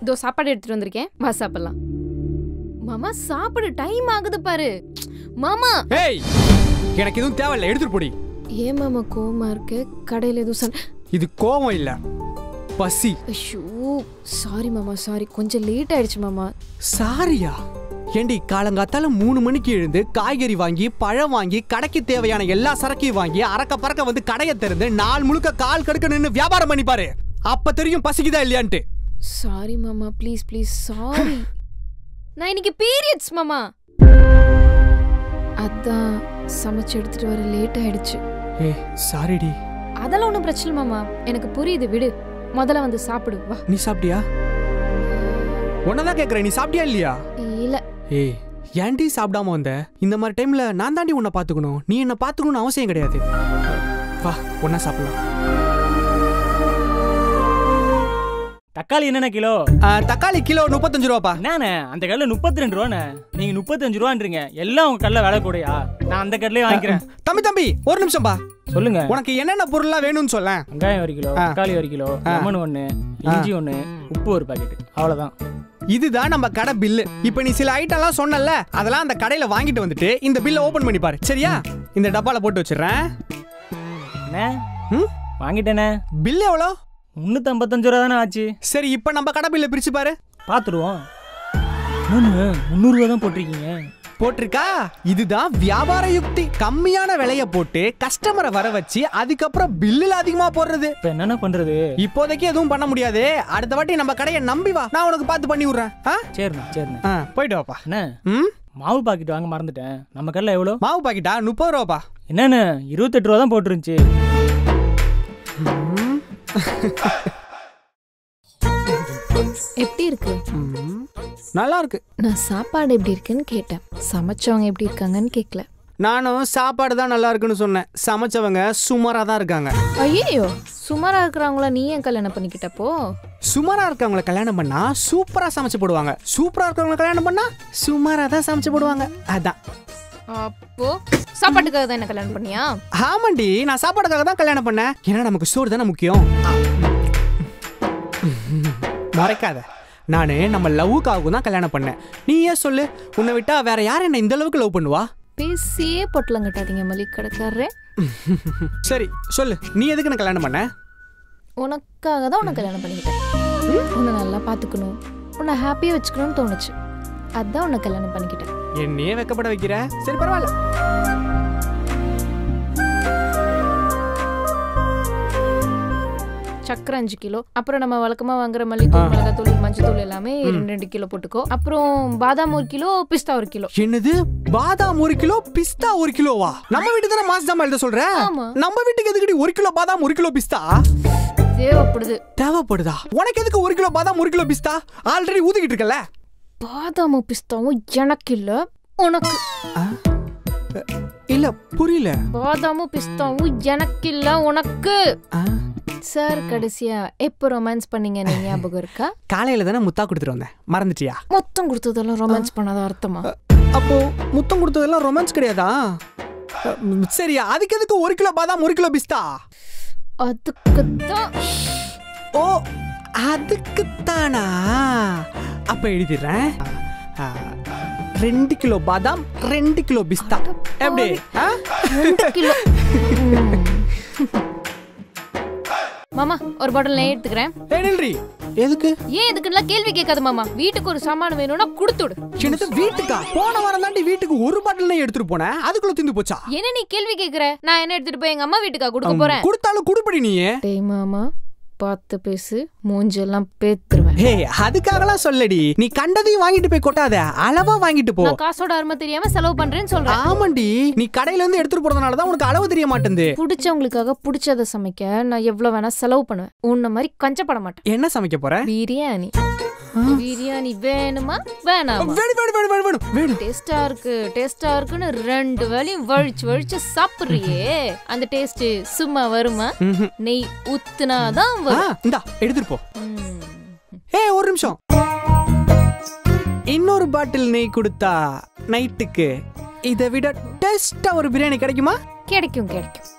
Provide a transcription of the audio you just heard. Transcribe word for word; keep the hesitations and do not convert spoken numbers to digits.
இதோ சாப்பாடு எடுத்துட்டு வந்திருக்கேன், வா சாப்பிடலாம். மாமா சாப்பிடு, டைம் ஆகுது பாரு. மாமா ஏய், எனக்கு எதுவும் தேவையில்லை, எடுத்துட்டு போடி. ஏன் மாமா கோவமா இருக்கு? கடையில எதுவும் சொன்ன? இது கோவம் இல்ல, பசி. ஐயோ சாரி மாமா, சாரி, கொஞ்சம் லேட் ஆயிடுச்சு மாமா. சாரியா? ஏண்டி காலங்காத்தால மூணு மணிக்கு எழுந்து காய்கறி வாங்கி பழம் வாங்கி கடைக்கு தேவையான எல்லா சரக்கையும் வாங்கி அரக்க பறக்க வந்து கடையை திறந்து நாள் முழுக்க கால் கடுக்க நின்று வியாபாரம் பண்ணி பாரு, அப்ப தெரியும் பசிக்குதா இல்லையான்ட்டு. சாரி மாமா, ப்ளீஸ் ப்ளீஸ் சாரி. நான் இன்னைக்கு பீரியட்ஸ் மாமா, அதான் சமைச்சு எடுத்துட்டு வர லேட் ஆயிடுச்சு. ஏ சாரிடி. அதெல்லாம் ஒன்றும் பிரச்சனை மாமா, எனக்கு புரியுது, விடு. முதல்ல வந்து சாப்பிடு வா. நீ சாப்பிட்டியா? உன்னதான் கேக்குறேன், நீ சாப்பிட்டியா இல்லையா? இல்ல. ஏய் ஏன்டி சாப்பிடாம வந்த? இந்த மாதிரி டைம்ல நான் தாண்டி உன்னை பாத்துக்கணும், நீ என்ன பாத்துக்கணும்னு அவசியம் கிடையாது. வா ஒன்னா சாப்பிடலாம். தக்காளி என்னென்ன கிலோ? தக்காளி கிலோ முப்பத்தஞ்சு ரூபாப்பா. என்னண்ணே அந்த கல்ல முப்பத்தி ரெண்டு ரூபாண்ணே, நீங்க முப்பத்தஞ்சு ரூபான்றீங்க. எல்லாம் உங்க கல்ல விலை கூடயா? நான் அந்த கல்லையே வாங்கிக்கிறேன். தம்பி தம்பி ஒரு நிமிஷம் பா. சொல்லுங்க, உனக்கு என்னென்ன பொருள்லாம் வேணும்னு சொல்ல. வெங்காயம் ஒரு கிலோ, தக்காளி ஒரு கிலோ, லெமன் ஒன்னு, இஞ்சி ஒன்னு, உப்பு ஒரு பாக்கெட், அவ்வளவுதான். இதுதான் நம்ம கடை பில்லு. இப்ப நீ சில ஐட்டம்லாம் சொன்னல, அதெல்லாம் அந்த கடையில வாங்கிட்டு வந்துட்டு இந்த பில்லை ஓபன் பண்ணி பாரு, சரியா? இந்த டப்பால போட்டு வச்சிடுறேன். வாங்கிட்டேனே. பில் எவ்வளோ? முன்னூத்தி ஐம்பத்தஞ்சு ரூபா தானே ஆச்சு. சரி இப்ப நம்ம கடை பில்லை பிரிச்சு பாரு, பாத்துருவோம். முன்னூறு ரூபா தான் போட்டிருக்கீங்க. போட்டிருக்கா? இதுதான் வியாபார யுக்தி. கம்மியான விலைய போட்டு கஸ்டமரை வர வச்சு அதுக்கப்புறம் பில்லுல அதிகமா போடுறது. இப்ப என்னென்ன பண்றது? இப்போதைக்கு எதுவும் பண்ண முடியாது, அடுத்த வாட்டி நம்ம கடையை நம்பி வா, நான் உனக்கு பார்த்து பண்ணி விடுறேன். சரிண்ணா சரிண்ணா, போயிட்டு வாப்பா. என்ன மாவு பாக்கெட் வாங்க மறந்துட்டேன். நம்ம கடையில் எவ்வளோ மாவு பாக்கெட்டா? முப்பது ரூபாப்பா. என்னன்னு இருபத்தெட்டு ரூபா தான் போட்டுருந்துச்சு. எப்படி இருக்கு? நல்லா இருக்கு. நான் சாப்பாடு எப்படி இருக்குன்னு கேட்டேன், சமைச்சவங்க எப்படி இருக்காங்கன்னு கேட்கல. நானும் சாப்பாடு தான் நல்லா இருக்குன்னு சொன்னேன், சமைச்சவங்க சுமாரா தான் இருக்காங்க. ஐயோ சுமாரா இருக்கிறவங்கள நீ ஏன் கல்யாணம் பண்ணிக்கிட்டப்போ? சுமாரா இருக்கவங்கள கல்யாணம் பண்ணா சூப்பரா சமைச்சு போடுவாங்க, சூப்பரா இருக்கவங்கள கல்யாணம் பண்ணா சுமாரா தான் சமைச்சு போடுவாங்க. அதான். அப்போ சாப்பாட்டுக்காக தான் என்ன கல்யாணம் பண்ணியா? ஆமாண்டி, நான் சாப்பாடுக்காக தான் கல்யாணம் பண்ணேன். ஏன்னா நமக்கு சோறு தானே முக்கியம். மறைக்காத, நானு நம்ம லவ்வுக்காக தான் கல்யாணம் பண்ணேன். நீ ஏன் சொல்லு, உன்னை விட்டா வேற யார் என்ன இந்த அளவுக்கு லவ் பண்ணுவா? பேசியே பொட்டலம் கட்டாதீங்க மளிகை கடைக்காரரே. சரி சொல்லு, நீ எதுக்கு நான் கல்யாணம் பண்ண? உனக்காக தான் உன்னை கல்யாணம் பண்ணிக்கிட்டேன். உன்னை நல்லா பார்த்துக்கணும், உன்னை ஹாப்பியாக வச்சுக்கணும்னு தோணுச்சு, அதான் உன்னை கல்யாணம் பண்ணிக்கிட்டேன். என்னையே வெக்கப்பட வைக்கிற? சரி பரவாயில்ல. சக்கரை அஞ்சு கிலோ, அப்புறம் நம்ம வழக்கமா வாங்குற மல்லித்தூள், மிளகாத்தூள், மஞ்சத்தூள் எல்லாமே ரெண்டு ரெண்டு கிலோ போட்டுக்கோ. அப்புறம் பாதாம் ஒரு கிலோ, பிஸ்தா ஒரு கிலோ. என்னது பாதாம் ஒரு கிலோ, பிஸ்தா ஒரு கிலோவா? நம்ம வீட்டு தானே மாசம் தான் எழுத சொல்ற. நம்ம வீட்டுக்கு எதுக்கு ஒரு கிலோ பாதாம் ஒரு கிலோ பிஸ்தா தேவைப்படுது? தேவைப்படுதா? உனக்கு எதுக்கு ஒரு கிலோ பாதாம் ஒரு கிலோ பிஸ்தா? ஆல்ரெடி ஊதிக்கிட்டு இருக்கல. பாதாமும் பிஸ்தாவும் எனக்கு இல்ல, உனக்கு. இல்ல புரியல. பாதாமும் பிஸ்தாவும் எனக்கு இல்ல, உனக்கு. சார் கடைசியா எப்போ ரொமான்ஸ் பண்ணீங்க ஞாபகம் இருக்கா? காலையில தானே முத்தா கொடுத்துட்டு வந்தேன், மறந்துட்டியா? மொத்தம் கொடுத்ததெல்லாம் ரொமான்ஸ் பண்ணாத அர்த்தமா? அப்போ முத்தம் கொடுத்ததெல்லாம் ரொமான்ஸ் கிடையாதா? சரியா, அதுக்கு எதுக்கு ஒரு கிலோ பாதாம் ஒரு கிலோ பிஸ்தா? அதுக்குத்தான். ஓ அதுக்குத்தானா? அப்ப எழுதிடுறேன், ரெண்டு கிலோ பாதாம் ரெண்டு கிலோ பிஸ்தா. எப்படி? ரெண்டு கிலோ. மாமா ஒரு பாட்டில் நெய் எடுத்துக்கிறேன். எதுக்கு? ஏன் எதுக்குலாம் கேள்வி கேட்காத மாமா. வீட்டுக்கு ஒரு சாமான் வேணும்னா கொடுத்துடு. எனக்கு வீட்டுக்கா? போன வாரம் தாண்டி வீட்டுக்கு ஒரு பாட்டில் நெய் எடுத்துட்டு போனேன், அதுக்குள்ள திந்து போச்சா? என்ன நீ கேள்வி கேக்குற? நான் என்ன எடுத்துட்டு போய் எங்க அம்மா வீட்டுக்கா கொடுக்க போறேன்? கொடுத்தாலும் குடுப்படி நீ. டேய் மாமா பார்த்து பேசு, மூஞ்செல்லாம் பேத்துருவேன். ஹே அதுக்காகலாம் சொல்லடி, நீ கண்டதையும் வாங்கிட்டு போய் கொட்டாத, அளவா வாங்கிட்டு போ. நான் காசோட அருமை தெரியாம செலவு பண்றேன்னு சொல்றேன். ஆமாண்டி, நீ கடையில இருந்து எடுத்துட்டு போறதுனால தான் உனக்கு அளவு தெரிய மாட்டேங்குது. பிடிச்சவங்களுக்காக பிடிச்சத சமைக்க நான் எவ்வளவு வேணா செலவு பண்ணுவேன், உன்ன மாதிரி கஞ்சப்பட மாட்டேன். என்ன சமைக்க போற? பிரியாணி. பிரியாணி வேணுமா வேணாமா? டேஸ்டா இருக்கு டேஸ்டா இருக்குன்னு ரெண்டு வேளையும் வழிச்சு வழிச்சு சாப்பிடுறியே, அந்த டேஸ்ட் சும்மா வருமா? நெய் ஊத்துனாதான் வரும். இந்தா எடுத்துட்டு போ. ஏய் ஒரு நிமிஷம், இன்னொரு பாட்டில் நெய் கொடுத்தா நைட்டுக்கு இதை விட டேஸ்டா ஒரு பிரியாணி கிடைக்குமா? கிடைக்கும் கிடைக்கும்.